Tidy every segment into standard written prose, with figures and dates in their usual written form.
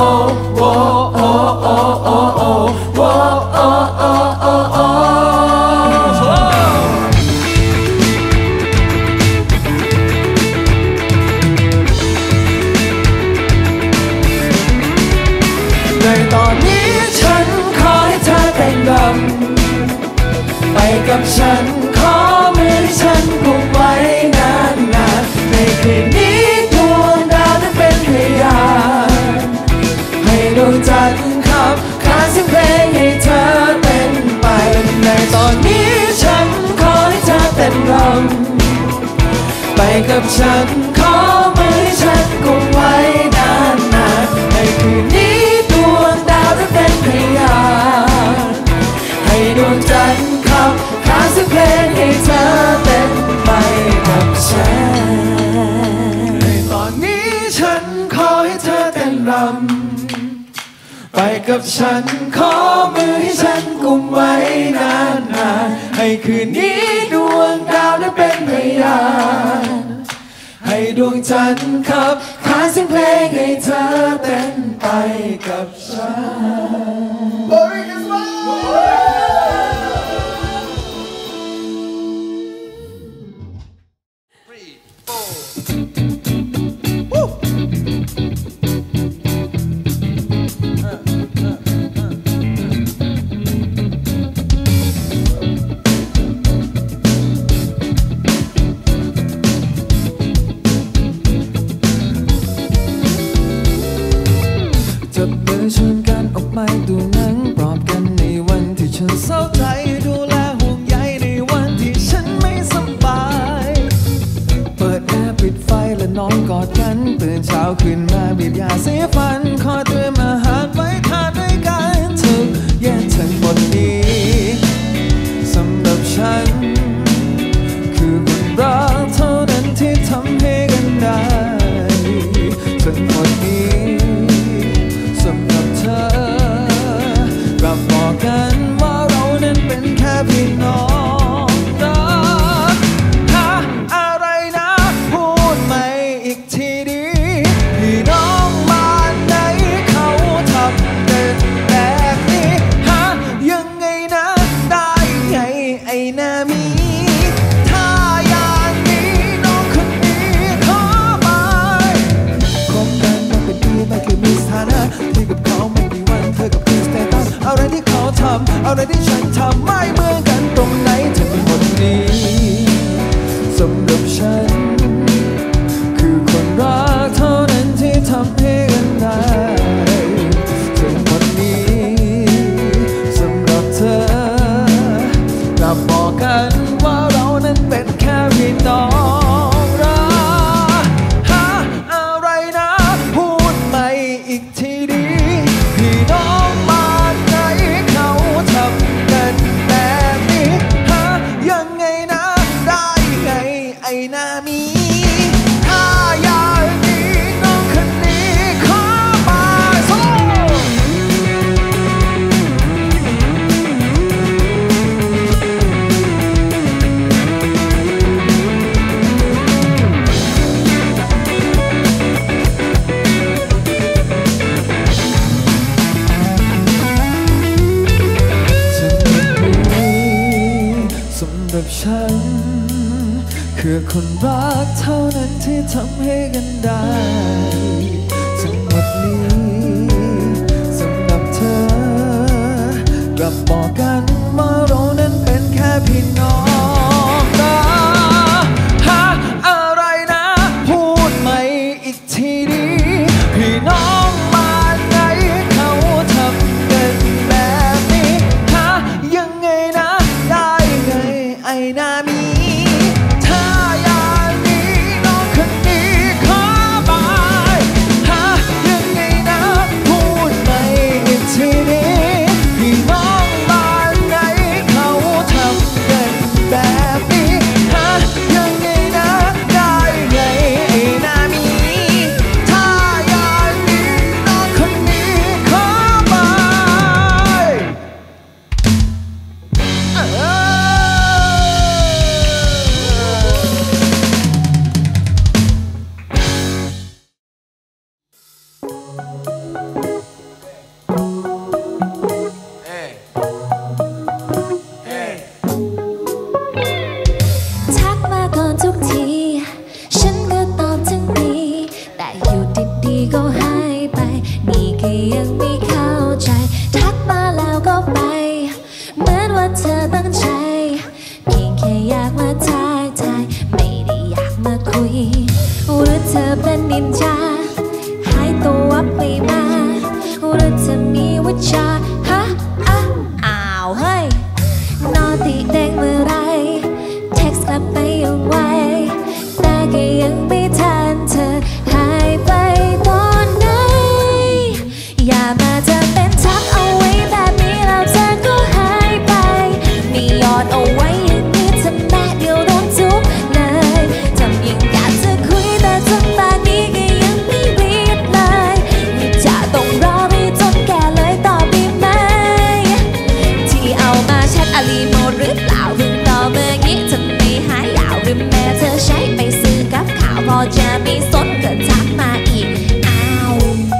ในตอนนี้ฉันขอให้เธอแต่งรำไปกับฉันขอมือที่ฉันผูกไว้นานๆในคืนนี้ดวงดาวนั้นเป็นพยานให้ดวงจันทร์ขับขานเสียงเพลงให้เธอเต้นไปในตอนนี้ฉันขอให้เธอเต้นรำไปกับฉันขอมือที่ฉันกุมไว้นานๆในคืนนี้ดวงดาวนั้นเป็นพยานให้ดวงจันทร์ขับขานเสียงเพลงให้เธอเต้นไปกับฉันในตอนนี้ฉันขอให้เธอเต้นรำไปกับฉันขอมือให้ฉันกุมไว้นานๆให้คืนนี้ดวงดาวนั้นเป็นพยานให้ดวงจันทร์ขับขานเสียงเพลงให้เธอเต้นไปกับฉัจับมือชวนกันออกไปดูหนังปลอบกันในวันที่ฉันเศร้าใจดูแลห่วงใยในวันที่ฉันไม่สบายเปิดแอร์ปิดไฟและนอนกอดกันตื่นเช้าขึ้นมาบีบยาสีฟันคอยเตรียมอาหารไว้ทานด้วยกันทุกเย็นทั้งหมดนี้สำหรับฉันคือคนรักเท่านั้นที่ทำให้กันได้ทั้งหมดนี้สำหรับเธอเราบอกกันว่าเรานั้นเป็นแค่พี่น้องรักหาอะไรนะพูดไม่อีกทีดีพี่น้องบ้านไหนเขาทำกันแบบนี้หายังไงนะได้ไงไอ้หน้ามีถ้าอย่างนี้น้องคนนี้ขอไปคบกันมาเป็นปีไม่เคยมีสถานะที่กับเขาไม่กี่วันเธอกับคือสเตตัสอะไรที่เขาทำอะไรที่ฉันทำไม่เหมือนกันตรงไหนทั้งหมดนี้สำหรับฉันคือคนรักเท่านั้นที่ทำให้กันได้ทั้งหมดนี้สำหรับเธอเราบอกกันว่าเรานั้นเป็นแค่พี่น้องรักหาอะไรนะพูดไม่อีกทีดีพี่น้องบ้านไหนเขาทำกันแบบนี้หาคือคนรักเท่านั้นที่ทำให้กันได้ทั้งหมดนี้สำหรับเธอกลับบอกกันว่าเรานั้นเป็นแค่พี่น้องนะฮะอะไรนะพูดใหม่อีกทีนี้พี่น้องมาไงเขาทำกันแบบนี้ฮะยังไงนะได้ไงไอ้นามีถ้าอย่างนี้น้องคนนี้ขอบายฮะยังไงนะพูดใหม่อีกทีนี้พี่น้องมาไงเขาทำกันแบบนี้ฮะยังไงนะได้ไงไอ้นามีถ้าอย่างนี้น้องคนนี้ขอบายทักมาก่อนทุกทีฉันก็ตอบทั้งนี้แต่อยู่ดีๆก็หายไปนี่ก็ยังไม่เข้าใจทักมาแล้วก็ไปเหมือนว่าเธอตั้งใจเพียงแค่อยากมาทักทายไม่ได้อยากมาคุยหรือเธอเป็นนินจาหายตัววับไปมาหรือเธอมีวิชาฮะอ้าวเฮ้ยนอติเด้งเมื่อไรเท็กซ์กลับไปยังไวแต่ก็ยังไม่ทันเธอหายไปตอนไหนอย่ามาเธอเป็นทักเอาไว้แบบนี้แล้วเธอก็หายไปไม่ยอดเอาไว้อย่างนี้ทำแม่เดียวโดนทุกเลยทำยังอยากจะคุยแต่จนป่านนี้ก็ยังไม่รีบเลยไม่จะต้องรอไปจนแก่เลยตอบได้ไหมที่เอามาแชทอาลีโมดหรือเปล่าเพิ่งตอบเมื่อกี้ทำไมหายยาวหรือแม่เธอใช้ไปซื้อกับข่าวพอจะไม่สนก็ทักมาอีกอ้าว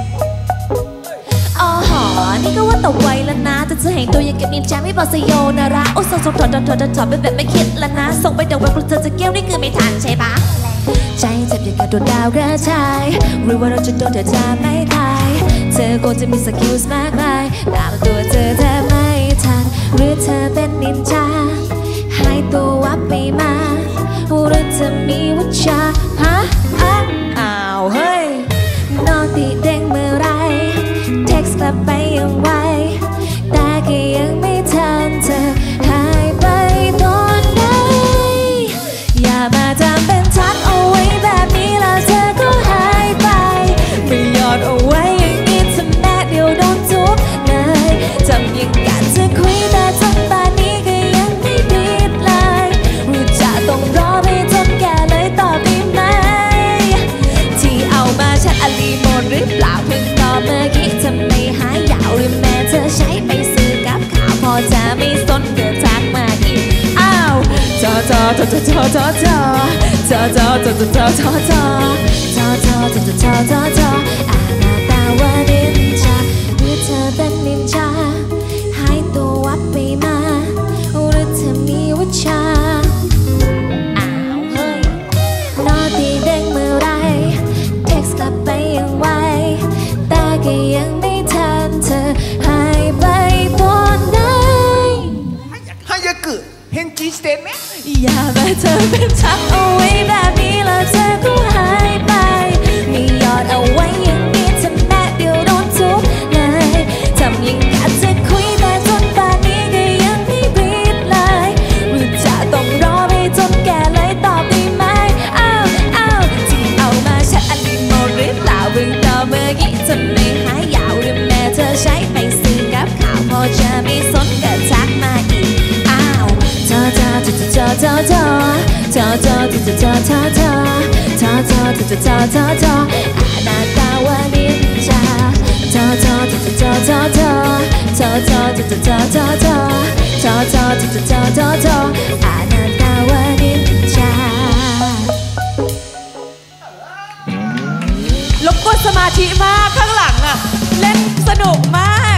อ๋อหอนี่ก็ว่าตะไวแล้วนะแต่เธอเห็นตัวยังเก็บนินจาไม่บอกสยโนะระโอ้ส่งถอดเป็นแบบไม่คิดแล้วนะส่งไปเดี๋ยวเวลาเธอจะเกี้ยวนี่คือไม่ทันใช่ปะใจเจ็บอย่างกับโดนดาวกระจายหรือว่าเราจะโดนเธอจะไม่ตายเธอคงจะมีสกิลส์มากมายตามตัวเธอแทบไม่ทันหรือเธอเป็นนินจาหายตัววับไปมาหรือเธอมีวิชาฮะอ้าวเฮ้ยนอนติเด้งเมื่อไรเท็กซ์กลับไปยังไวแต่ก็ยังไม่ทันเธอหายไปตอนไหนอย่ามาทำเป็นทักเอาไว้แบบนี้แล้วเธอก็หายไปไม่ยอดเอาไว้อย่างนี้ทำแม่เดียวโดนทุกเลยทำยังอยากจะคุยแต่จนป่านนี้ก็ยังไม่รีบเลยหรือจะต้องรอไปจนแก่เลยตอบได้ไหมที่เอามาแชทอาลีโมดหรือเปล่าเพิ่งตอบเมื่อกี้ทำไมหายยาวหรือแม่เธอใช้ไปซื้อกับข่าวพอจะไม่สนเกิดทักมาอีกอ้าวจออาหน้าตาว่านินจาหรือเธอเป็นนินจาหายตัววับไปมาหรือเธอมีวิชาอ้าวเฮ้ยนอตีเด้งเมื่อไรเท็กซ์กลับไปยังไวแต่ก็ยังไม่ทันเธอหายไปตอนไหนให้ยาเกิดเห็นจีสเตนไหมอย่ามาเธอเป็นทักเอาไว้แบบนี้แล้วเธอก็หายไปไม่ยอดเอาไว้อย่างนี้ทำแม่เดียวโดนทุกเลยทำยังอยากจะคุยแต่จนป่านนี้ก็ยังไม่รีบเลยหรือจะต้องรอไปจนแก่เลยตอบได้ไหมอ้าวที่เอามาแชทอาลีโมดหรือเปล่าเพิ่งตอบเมื่อกี้ทำไมหายยาวหรือแม่เธอใช้ไปซื้อกับข่าวพอจะไม่สนก็ทักมาอีกอ้าวเธอหน้าตาว่านินจาหน้าตาว่านินจารบกวนสมาธิมากข้างหลังอ่ะเล่นสนุกมาก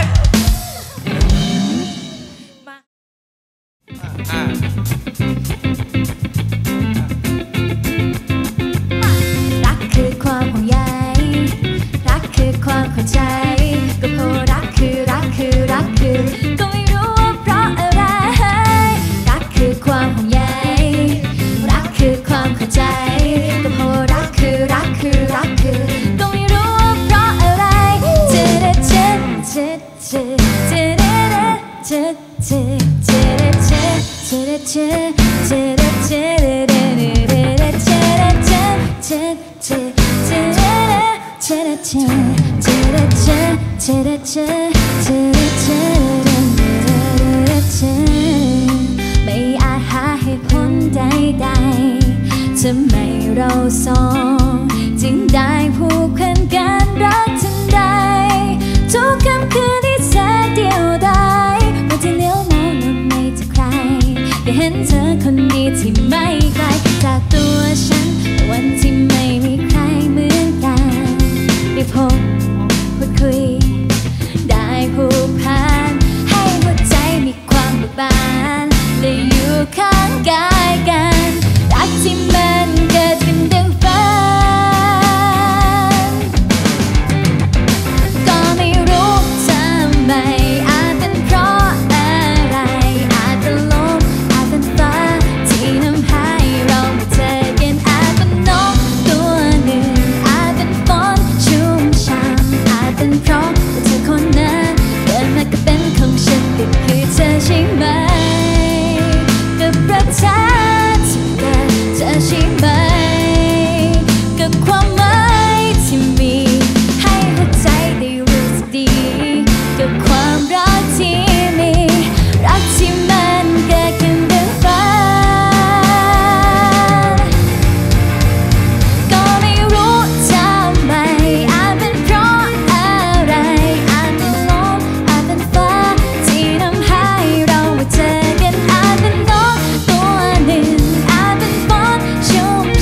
ไม่อาจหาเหตุผลใดๆทำไมเราสองจึงได้ผูกพันกันรักทันใดทุกค่ำคืนที่เธอเดียวดายวันที่เลี้ยวมองนั้นไม่เจอใครได้เห็นเธอคนดีที่ไม่ไกลจากตัวฉันวันที่ไม่มีใครเหมือนกันได้พบพูดคุยได้ผูกพันให้หัวใจมีความเบิกบานได้อยู่ข้างกายกันรักที่มันเกิดขึ้นดังฝันก็ไม่รู้ทำไมอาจเป็นเพราะอะไรอาจเป็นลมอาจเป็นฟ้าที่นำให้เรามาเจอกันอาจเป็นนกตัวหนึ่งอาจเป็นฝนชุ่มช่ำอาจเป็นเพราะเธอคนนั้นเกิดมาก็เป็นของฉันก็คือเธอใช่ไหมกับรักเธอที่เกิดเธอใช่ไหมกับความหมายที่มีให้หัวใจได้รู้สึกดีกับความรักที่มีรักที่มันเกิดขึ้นดังฝันก็ไม่รู้ทำไมอาจเป็นเพราะอะไรอาจเป็นลมอาจเป็นฟ้าที่นำให้เรามาเจอกันอาจเป็นนกตัวหนึ่งอาจเป็นฝนชุ่ม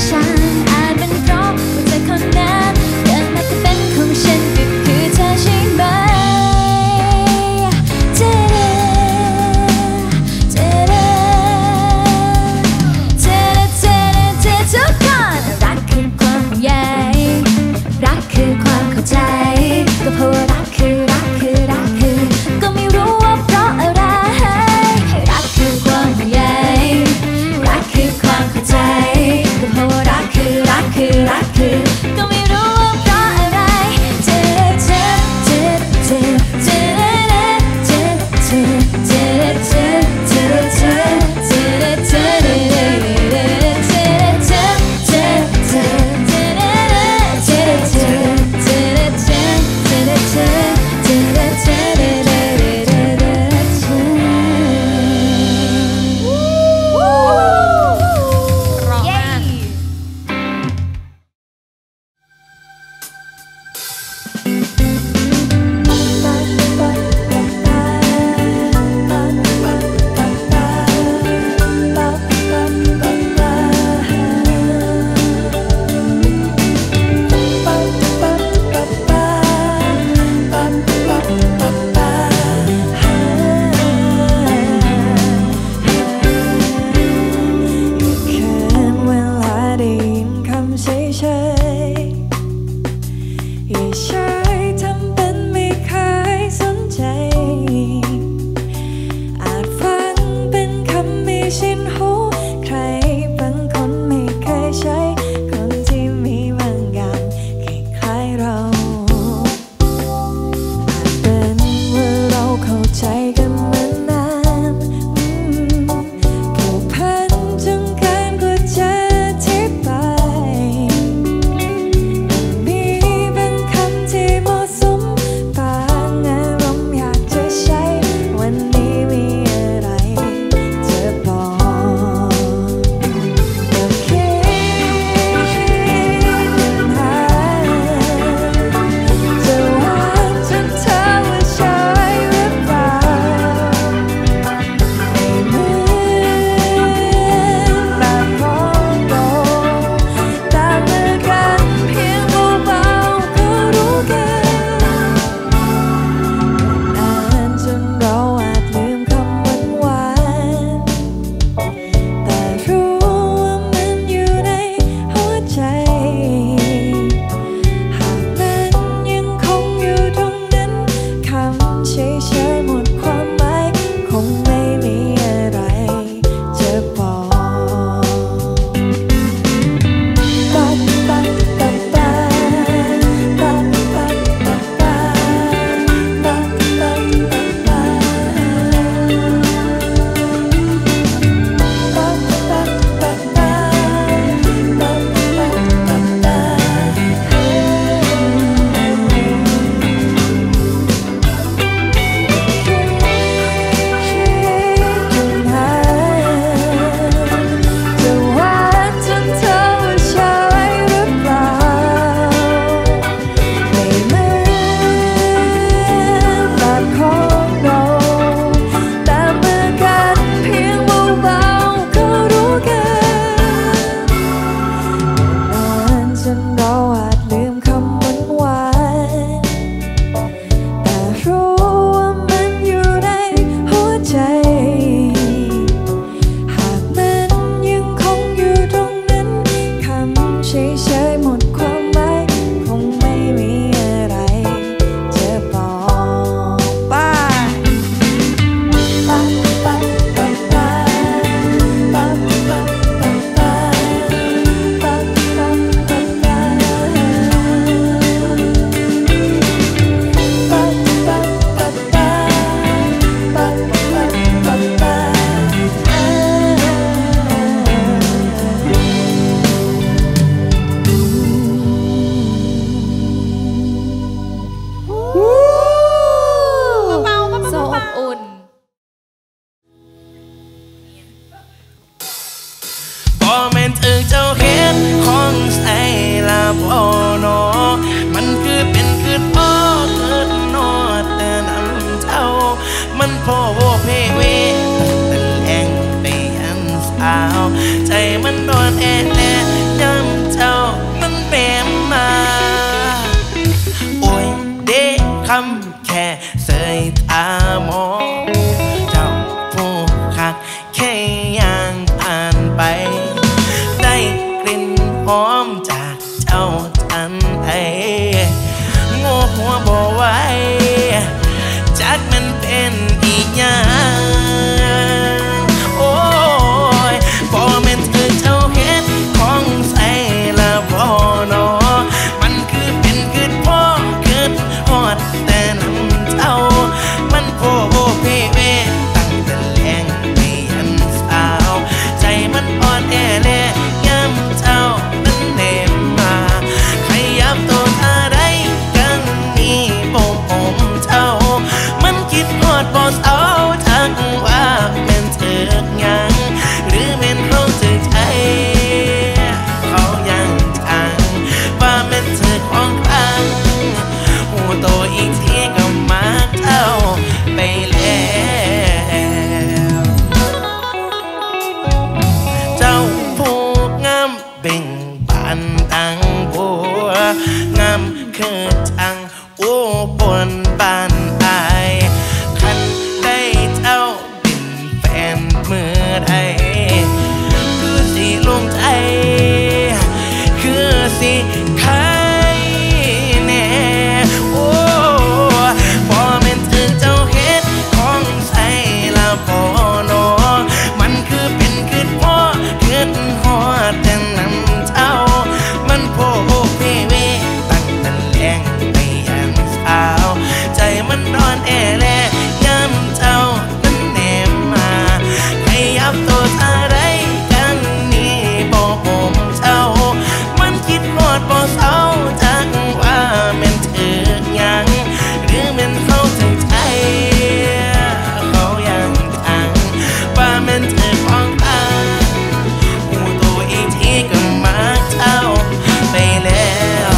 เบ่งบานตังบัวงามคือจังโอ้ปนบานอายคันได้เจ้าเป็นแฟนเมื่อใดคือสิลงใจคือสิใครแน่โอ้พอแม่นถึงเจ้าเฮ็ดของใส่ละบ่นอมันคือเป็นคือพ่อคือฮอดแต่น้ำเจ้ามันโพเพเวตั้งแต่แรงไปยันเช้าใจมันร้อนแอแลย้ำเจ้านั้นแนมมาให้ยับตัวอะไรกันนี่บ่ผมเจ้ามันคิดฮอดบ่เศร้าจักว่าแม่นถึกยังหรือแม่นเขาถึงใจเขายังทังว่าแม่นถึกของตังหูตัวอีกทีก็มาเจ้าไปแล้ว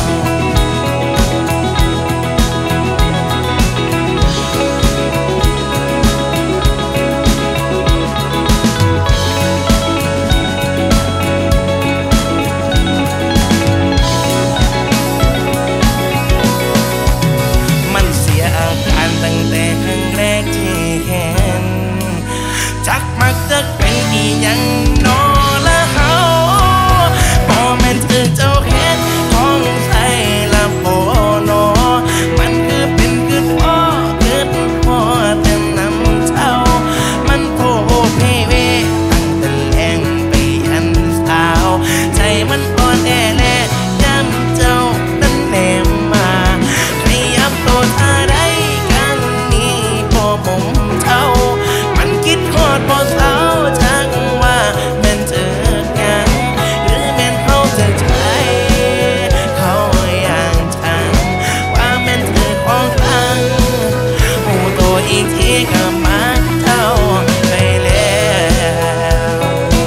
มันเสียอาการตั้งแต่ครั้งแรกที่เห็นจักมักจะเป็นอีหยังนอละเฮาบ่แม่นถึงเจ้าเฮ็ดของใส่ละบ่นอมันคือเป็นคือพ่อคือพ่อแต่น้ำเจ้ามันโพเพเวตั้งแต่แรงไปยันเช้าใจมันอ่อนแอแลย้ำเจ้านั้นแนมมาให้ยับตัวอะไรกันนี่บ่ผมเจ้ามันคิดฮอดบ่เศร้าจักว่าแม่นเจอกันหรือแม่นเขาจะใจเขาอย่างฉันว่าแม่นเธอของครั้งหูตัวอีกทีก็มาเจ้าไปแล้ว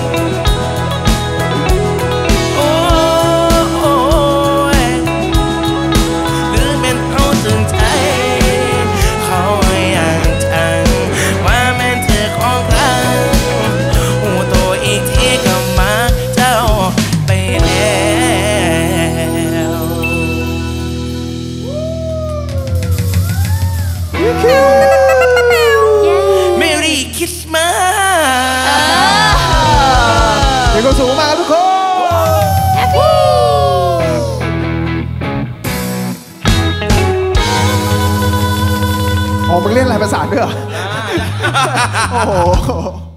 โอ้ยหรือแม่นเขาถึงใจเขาอย่างฉันว่าแม่นเธอของครั้งหูตัวอีกทีก็มาเจ้าไปแล้วเมรี่คริสต์มาสเด็กก็สูงมากครับทุกคน อ๋อมึงเล่นอะไรประสานด้วยเหรอ โอ้โห